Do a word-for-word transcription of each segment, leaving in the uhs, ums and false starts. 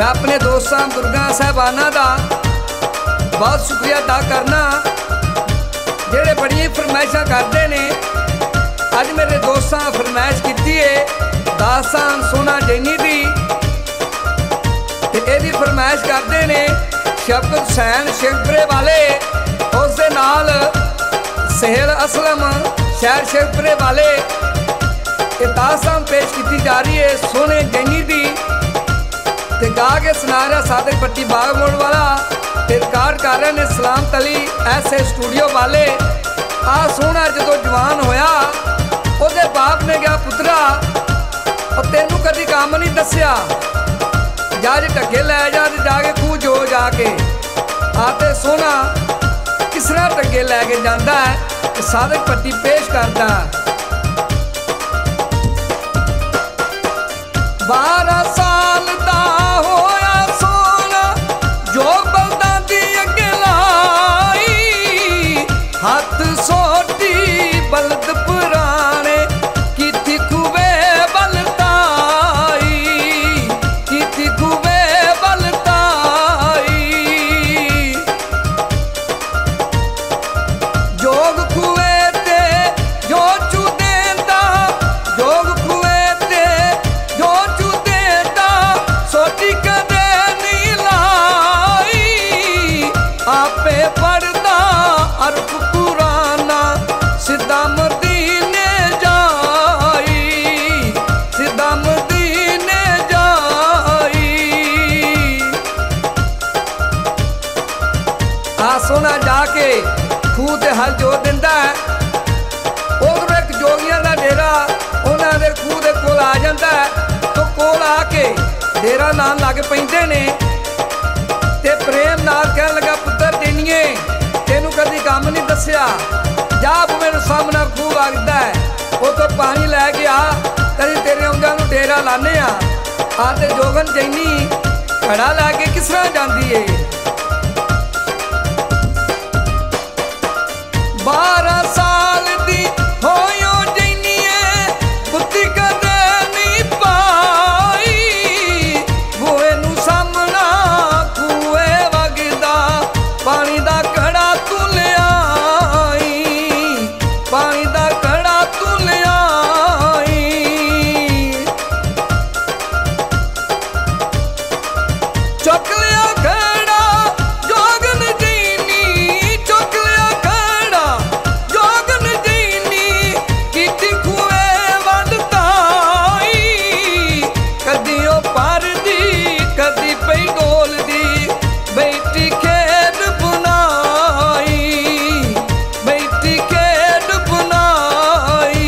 मैं अपने दोस्तों बुजुर्गों साहबाना का बहुत शुक्रिया अदा करना जेड़े बड़िया फरमाइशा करते ने। अज मेरे दोस्तों फरमाइश की है दास्तान सोना जैनी दी, यदी फरमाइश करते ने शफकत हुसैन शेखपुरे वाले, उस दे नाल सहेल असलम शहर शेखपुरे वाले। ये दास्तान पेश की जा रही है सोने जैनी दी, ते गा के सुना रहा सादिक पट्टी बाग मोड़ वाला, ते रिकॉर्ड कर रहे ने सलामत अली ऐसे स्टूडियो वाले। आ सोना जो जवान होया ਉਹਦੇ बाप ने कहा पुत्रा और तेनू कभी काम नहीं दसिया, जा जे ढगे लै जा ते जाके खूह जो जाके आते सोना किस तरह ढगे लैके जाता है। सादिक पट्टी पेश करता बारह साल दा होया सोना जो बलदा दी अगे लाई, हाथ सोटी बलद पुराने की खुबे बलताई, की खुबे बलताई। जोग खुए ते जो चू देंदा, जोग खुए ते जो चू देंदा, सोटी कदे नहीं लाई। आपे पढ़दा अरफ पुराना सिद्धा मदीने जाई, सिद्धा मदीने जाई। आ सोना जाके खूह ते हल जो दिंदा है, उधर एक जोगियां दा डेरा उन्हां दे खूह दे कोल आ जांदा है। तो कोल आके डेरा लान लग पैंदे ने ते प्रेम नाल कहन लगा पुत्तर देनिए तेनू कदी काम नहीं दसिया, जा मेरे सामने खूह लगता है वो तो पानी लैके आ, कभी तेरे आउंदियां नूं डेरा लाने आ। आते जोगन जैनी घड़ा लैके किस तरह जाती है। बारह साल दी होयो जैनीए बुद्धि कदे नहीं पाई, बूहे नूं सामना खूहे वगदा पानी दा घड़ा तू लियाई, पानी दा घड़ा तू लियाई। चुक लिया घड़ा जोगन जैनी, चुक लिया घड़ा जोगन जैनी, कीती खुए वलताई। कदी ओ पर दी कदी पई डोल दी, बैठी खेद बुनाई, बैठी खेद बुनाई।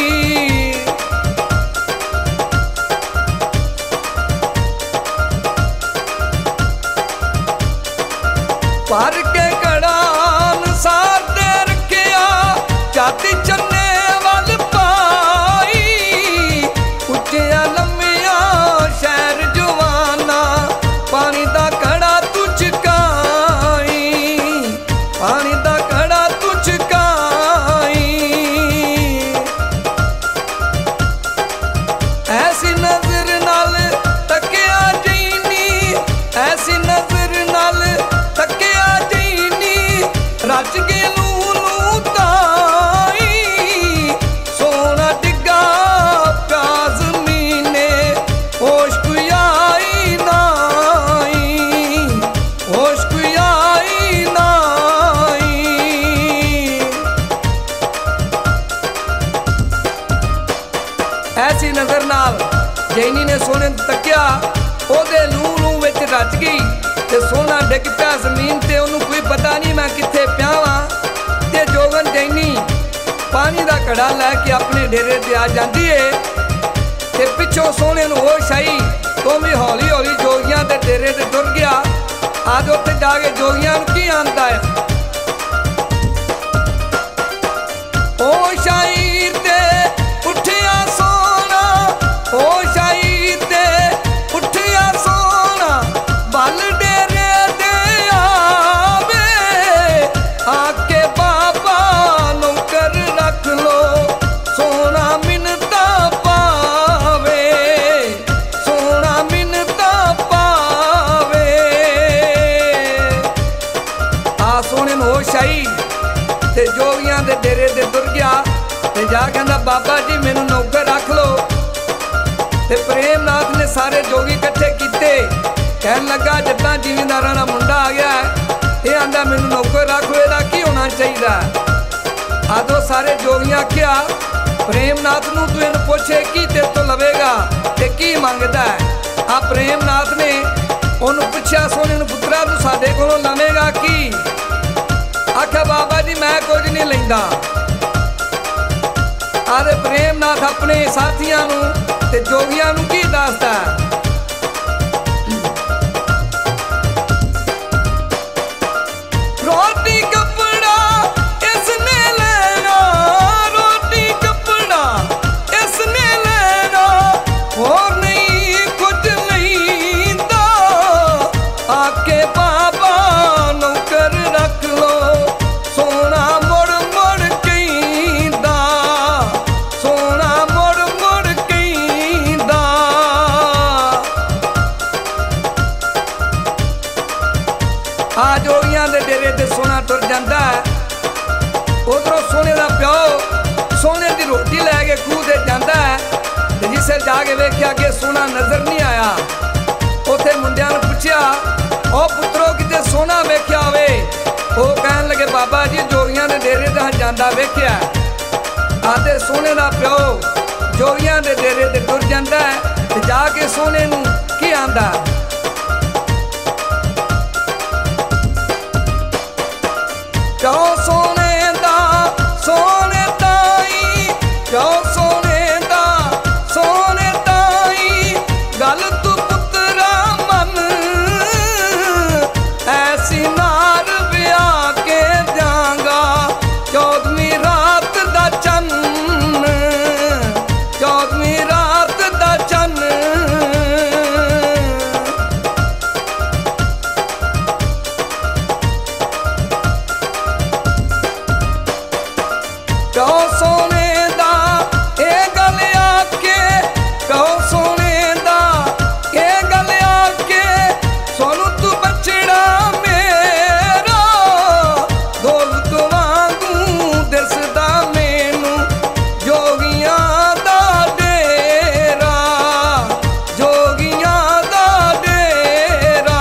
पर के घड़ा अनुसार दे रखिया जाति चन्ने वल पाई, उच्चिया लम्मिया शहर जवाना पानी दा घड़ा तू चुकाई, पानी दा घड़ा तू चुकाई। ऐसी नजर नाल तकिया जैनी, ऐसी नजर नाल तकिया जैनी, रच के लू लू ताई। सोना डिग्गा प्या ज़मीने होश कोई आई नाई, होश कोई आई नाई। ऐसी नजर नाल जैनी ने सोने तकिया, ओदे लू लू विच रच गई ते सोना डिग पिया जमीन ते, ओनू कोई पता नहीं मैं कित्थे पिया वां। ते जोगन जैनी पानी दा घड़ा लैके अपने डेरे ते आ जाती है ते पिछों सोने नूं होश आई, तो भी हौली हौली जोगियां ते डेरे ते टुर गया। अज उत्थे जाके जोगियां नूं की आंदा है, होश आई ते उठिया सोना, होश आई ते उठिया सोना, बल डेरे दे आवे, आके बाबा नौकर रख लो सोना मिन्नता पावे, सोना मिन्नता पावे। दे डेरे ते तुर गया ते जा कहंदा बाबा जी मैनू नौकर रख लो। ते प्रेमनाथ ने सारे जोगी इकट्ठे किए, कहन लगा जट्टां जिमींदारां दा मुंडा आ गया है, ये आंदा मैनू नौकर रख लो, इहदा की होना चाहिए। आदो सारे जोगियां आख्या प्रेमनाथ नूं तू इहनूं पुछे की तेरे तो लवेगा ते की मंगदा है। आ प्रेमनाथ ने उन्होंने पूछा सोने नूं पुत्रा तू साडे कोलों लवेगा की? आख्या बाबा जी मैं कुछ नहीं लैंदा। आदे प्रेमनाथ अपने साथियां नूं ते जोगियां नूं की दसदा रोटी कपड़ा इसने लेना, रोटी कपड़ा इसने लेना, और नहीं कुछ लैंदा। आके बाबा नौकर रख लो, सोना मुड़ मुड़ कहींदा, सोना मुड़ मुड़ कहींदा। आ जोगियां दे डेरे ते सोना तुर जांदा है। उधरों सोने दा प्यो सोने दी रोटी लैके खूह ते जांदा है ते जिसे जाके वेख्या कि सोना नजर नहीं आया। उथे मुंडियां नूं पुछया ओ पुत्रो किते सोना वेख्या होवे? वो कहन लगे बाबा जी जोगियां दे डेरे ते जांदा वेख्या। आते सोने दा प्यो जोगियां दे डेरे ते तुर जांदा है ते जाके सोने नूं की आंदा क्यों सोने दा सोने ताई, क्यों सोने दा सोने ताई, गल तू पुत्रा मन ऐसी नार ब्याह के द्यांगा चौदहवीं रात दा चन्न, चौदहवीं रात दा चन्न। क्यों सोने दा ए गल आके, क्यों सोने दा ए गल आके, सोनू तू बछड़ा मेरा दौलत वांगू दिसदा मैनू जोगियां दा डेरा, जोगियां दा डेरा।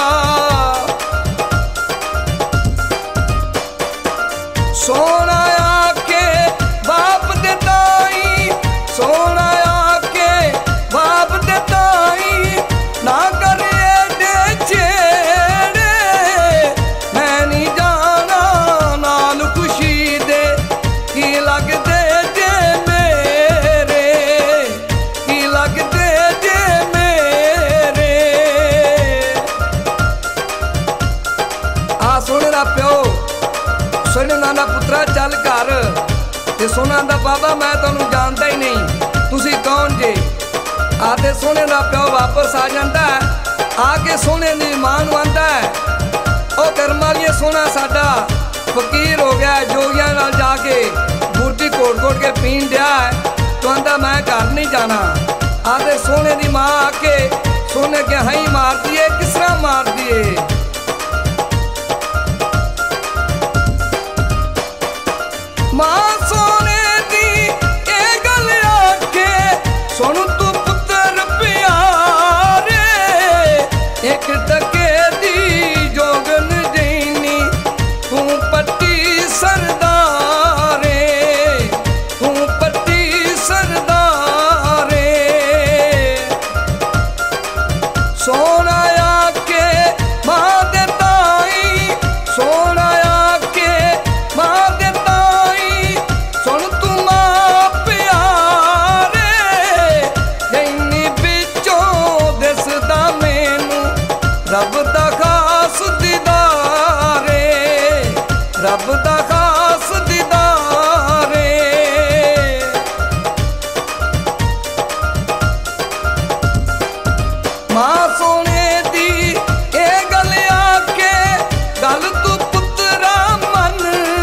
सोना बाप दे ताई, सोना आके बाप दे ताई, ना करे एडे छेड़े, मैं नहीं जाना नाल खुशी दे, की लगदे जे मेरे, की लगदे जे मेरे। आ सोने दा प्यो सोने नाना पुत्रा चल घर ते सोना दा बाबा मैं तुहानूं जानदा ही नहीं, तुसी कौन जे? आते सोने दा प्यो वापस आ जांदा है। आके सोने दी मां नूं आंदा है ओ कर्म वालिए सोना साडा फकीर हो गया, जोगियां नाल जाके बूटी कोट कोट के पीन दिया है, तो आंदा मैं घर नहीं जाना। आते सोने दी मां आके सोने के हाई मार दिए, किस तरह मार दिए? मां सोने दी ए गल आके सुन तू पुत्र प्यारे, एक टके दी जोगन देनी तू पट्टी सरदारे, तू पट्टी सरदारे। सोना आके मां दे ताई, सोना आके मां दे रब दा खास दीदारे, रब दा खास दीदारे। मां सोने दी ए गल आके गल तू पुत्रा मन,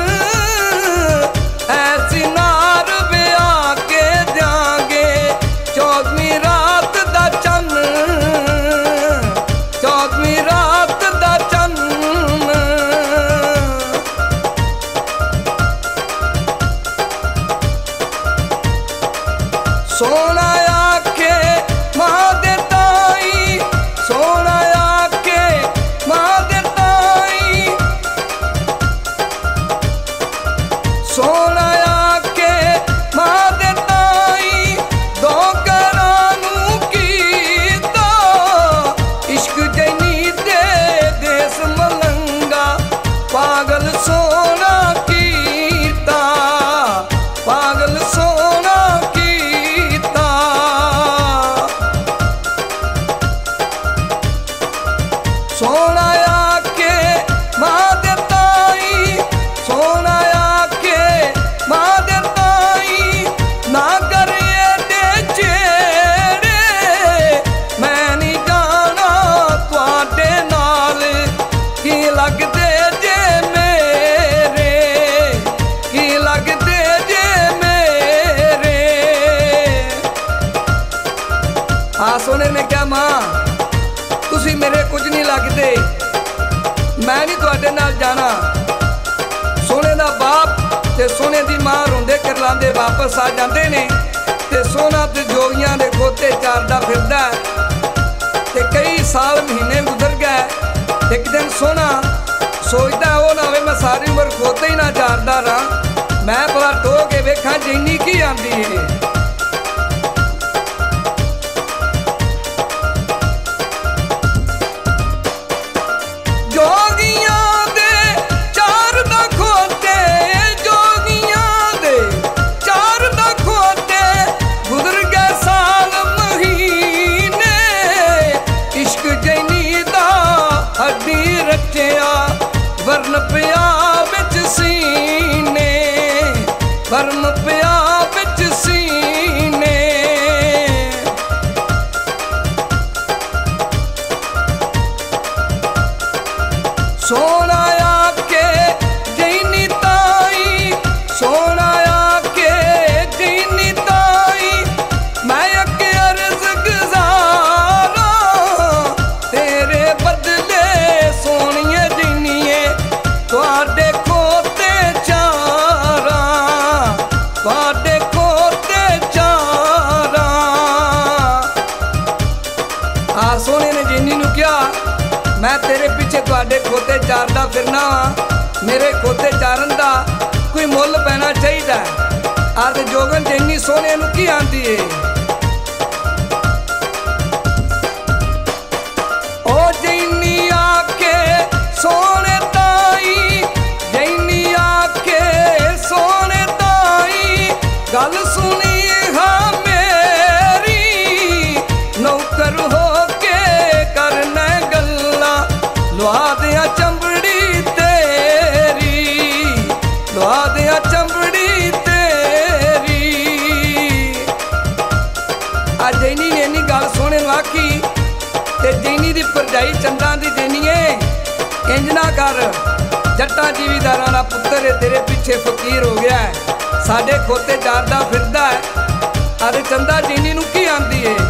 ऐसी नार ब्याह के देंगे चौदहवीं रात दा चन्न, चौदहवीं रात सोना आके मां दे ताई, सोना आके मां दे ताई, ना करिए दे चेड़े, मैं नहीं जाना तुहाडे नाल की लगदे जे मेरे, की लगदे जे मेरे। आ सोने ने क्या मां तुसी मेरे कुछ नहीं लगते, मैं नहीं तुहाडे नाल जाना। सोने दा बाप ते सोने दी मां रोंदे करलांदे वापस आ जाते ने ते सोना ते जोगियां दे खोते चारदा फिरदा ते कई साल महीने गुजर गए। एक दिन सोना सोचदा हो ना वे मैं सारी उम्र खोते ही ना चारदा रहा, मैं भला टो के वेखां जिन्नी की आंदी है। वरन पिया बिच सीने, वरन पिया बिच सीने। सोना आके जैनी ताई, सोना आके जैनी ताई, मैं अगे अर्ज गुजारा तेरे बदले सोनिए जिनिए तुहाडे खोते चारा, तुहाडे खोते चारा। आ सोने ने जिनी नू कहा मैं तेरे पीछे तुहाडे खोते चारदा फिरना वा, मेरे खोते चारन दा कोई मुल पैना चाहिए। आ ते जोगन जिनी सोने नू की आंदी है, ओ जिनी आके सोने ताई, जिनी आके सोने ताई, गल सुनी हाँ मेरी, नौकर हो के करना गल्ला लुहा दिया चंबड़ी तेरी, लुहा दिया चंबड़ी तेरी। आ जैनी ने इन्नी गल सोने नू आखी ते जैनी दी भरजाई चंदा दी जैनीए इंज ना कर, जट्टा जीवीदारां दा पुत्तर है तेरे पीछे फकीर हो गया है, साडे खोते चारदा फिरदा है। अरे चंदा जीनी नू की आंदी है,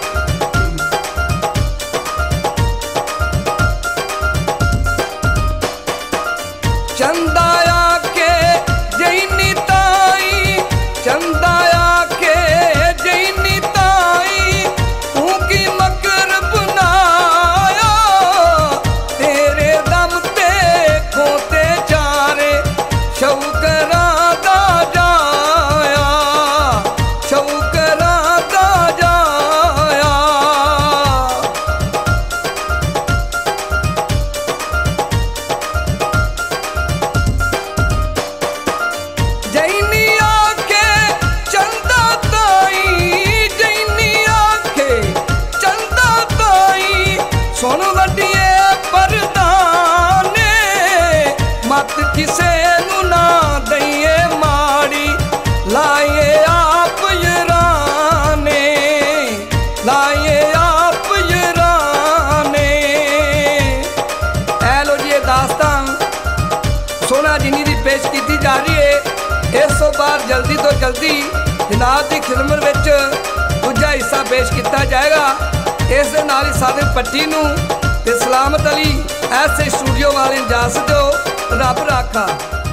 चंदा आके जैनी ताई, चंदा आके जैनी ताई, तू की मकर बनाया तेरे दम ते खोते चारे, शौकरा दा जाया, शौकरा दा जाया। जैनी आके चंदा ताई, जैनी आके चंदा ताई, सुन वड्डिए परदाने, मत किसे नू ना दईए माड़ी, लाए आप यराने, लाए आप यराने। ऐ लो जी ये दास्तान सोना जिनी दी पेश की जा रही है। इस तो बाद जल्दी तो जल्दी जनाब की फिल्म विच दूजा हिस्सा पेश किया जाएगा। इस दे नाल ही सादिक पट्टी नूं ते सलामत अली ऐसे स्टूडियो वाले इजाजत दो। रब राखा।